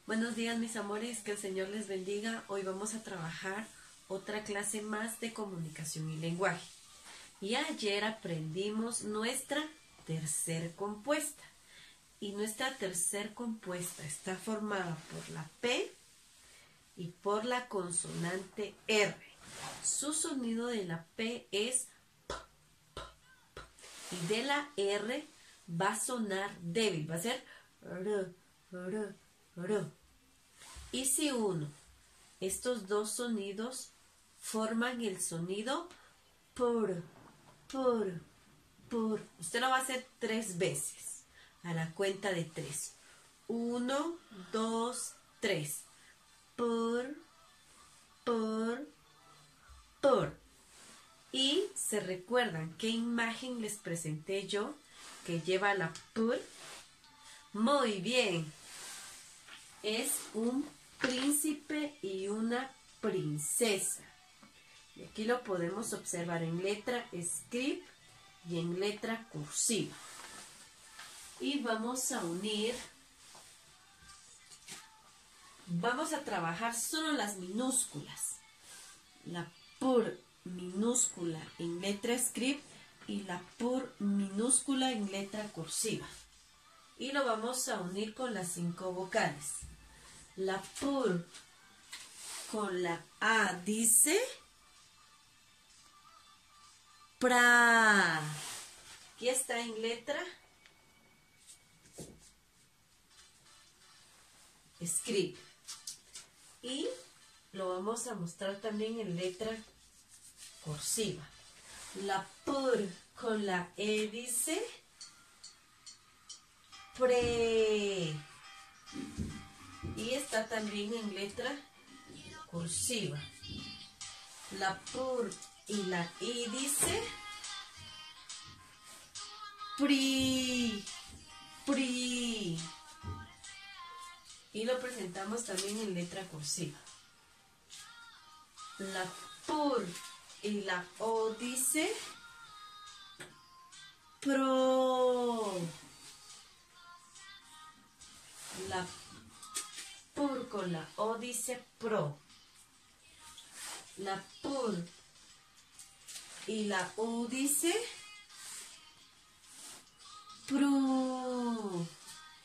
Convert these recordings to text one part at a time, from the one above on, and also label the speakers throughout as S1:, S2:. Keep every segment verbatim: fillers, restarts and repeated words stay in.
S1: Buenos días, mis amores, que el Señor les bendiga. Hoy vamos a trabajar otra clase más de comunicación y lenguaje. Y ayer aprendimos nuestra tercer compuesta. Y nuestra tercer compuesta está formada por la P y por la consonante R. Su sonido de la P es P, P, P. Y de la R va a sonar débil, va a ser R, R, R. Y si uno, estos dos sonidos forman el sonido por, por, por. Usted lo va a hacer tres veces, a la cuenta de tres. Uno, dos, tres. Por, por, por. Y se recuerdan qué imagen les presenté yo que lleva la por. Muy bien. Es un príncipe y una princesa. Y aquí lo podemos observar en letra script y en letra cursiva. Y vamos a unir, vamos a trabajar solo las minúsculas. La por minúscula en letra script y la por minúscula en letra cursiva. Y lo vamos a unir con las cinco vocales. La por con la A dice pra. Aquí está en letra script. Y lo vamos a mostrar también en letra cursiva. La por con la E dice pre. Y está también en letra cursiva. La por y la I dice pri, pri. Y lo presentamos también en letra cursiva. La por y la O dice pro. La por con la O dice pro. La por y la U dice pru.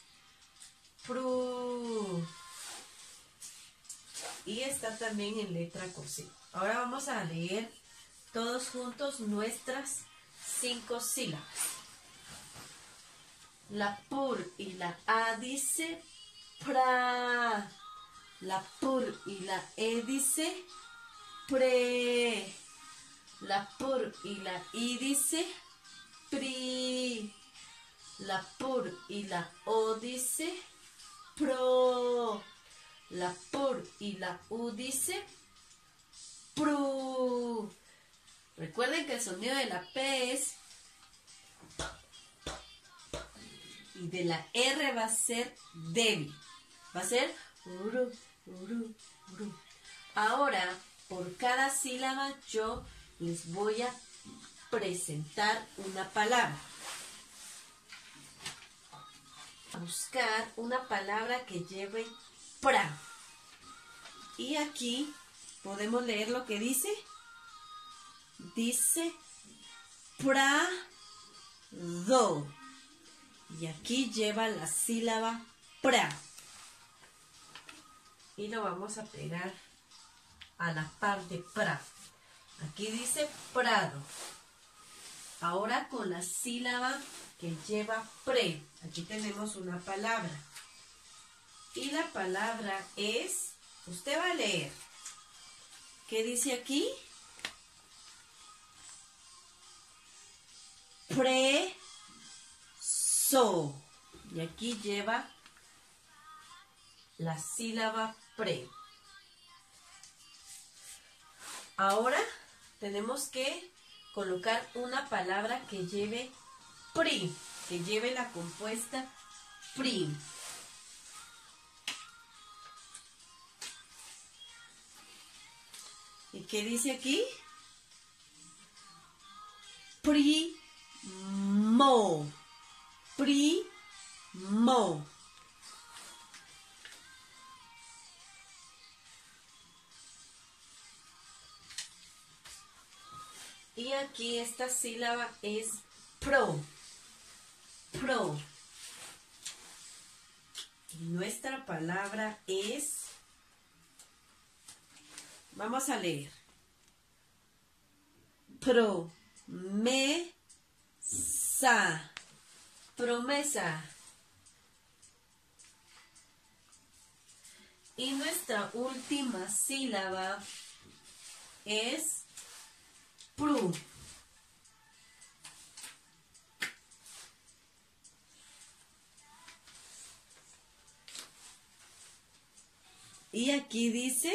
S1: Pru. Y está también en letra cursiva. Ahora vamos a leer todos juntos nuestras cinco sílabas. La por y la A dice pra. La por y la E dice pre. La por y la I dice pri. La por y la O dice pro. La por y la U dice pru. Recuerden que el sonido de la P es P, P, P, y de la R va a ser débil. Va a ser uru, uru, uru. Ahora, por cada sílaba yo les voy a presentar una palabra. Buscar una palabra que lleve pra. Y aquí podemos leer lo que dice. Dice prado. Y aquí lleva la sílaba pra. Y lo vamos a pegar a la par de pra. Aquí dice prado. Ahora con la sílaba que lleva pre. Aquí tenemos una palabra. Y la palabra es, usted va a leer. ¿Qué dice aquí? Preso. Y aquí lleva la sílaba pre. Ahora tenemos que colocar una palabra que lleve pri, que lleve la compuesta pri. ¿Y qué dice aquí? Primo. Primo. aquí esta sílaba es pro. Pro. Y nuestra palabra es, vamos a leer, promesa. Promesa. Y nuestra última sílaba es pru. Y aquí dice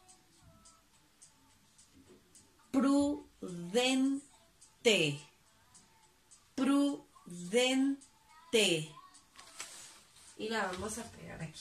S1: prudente. Prudente. Y la vamos a pegar aquí.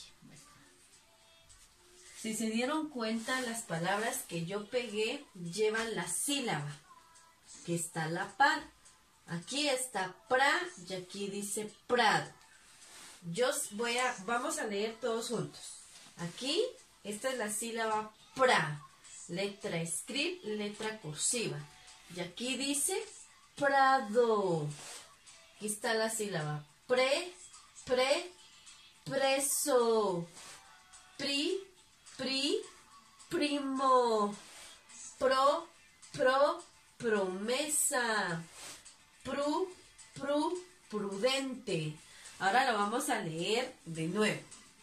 S1: Si se dieron cuenta, las palabras que yo pegué llevan la sílaba que está a la par. Aquí está pra y aquí dice prado. Yo voy a, vamos a leer todos juntos. Aquí, esta es la sílaba pra, letra script, letra cursiva. Y aquí dice prado. Aquí está la sílaba pre, pre, preso, pri, pri, primo, pro, pro, promesa, pru, pru, prudente. Ahora lo vamos a leer de nuevo.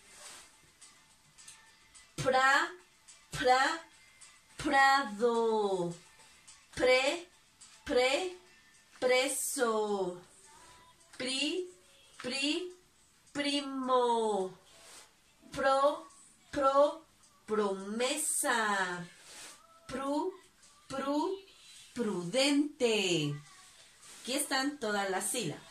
S1: Pra, pra, prado, pre, pre, preso, pri, pri, primo, pro, pro, promesa, pru, pru, prudente. Aquí están todas las sílabas.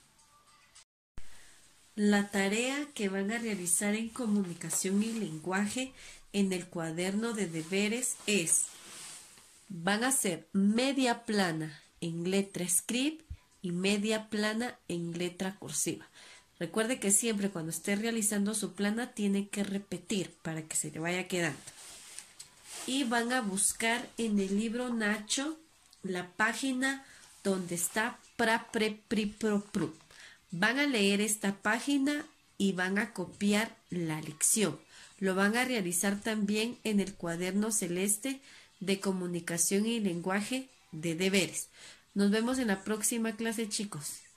S1: La tarea que van a realizar en comunicación y lenguaje en el cuaderno de deberes es, van a hacer media plana en letra script y media plana en letra cursiva. Recuerde que siempre cuando esté realizando su plana tiene que repetir para que se le vaya quedando. Y van a buscar en el libro Nacho la página donde está pra, pre, pri, pro, pru. Van a leer esta página y van a copiar la lección. Lo van a realizar también en el cuaderno celeste de comunicación y lenguaje de deberes. Nos vemos en la próxima clase, chicos.